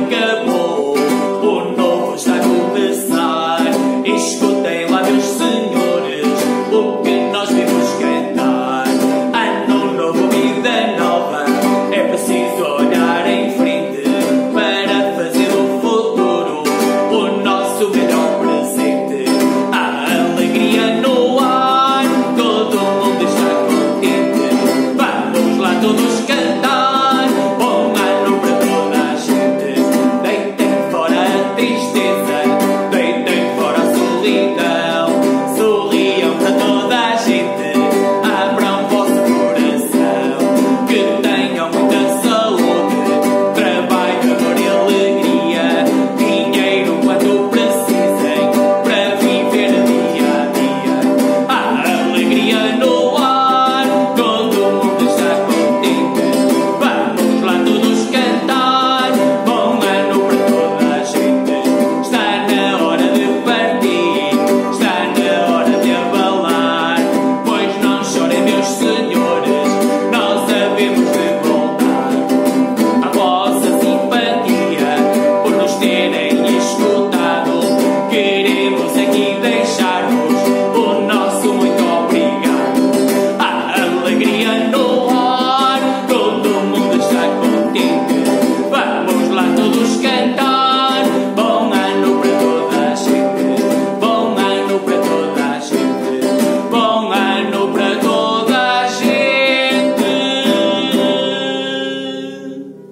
acabou, o novo está a começar. Escutem lá, meus senhores, o que nós vimos cantar. Ano novo, vida nova, é preciso olhar em frente para fazer o futuro o nosso melhor presente. A alegria no ar, todo mundo está contente. Vamos lá todos cantar.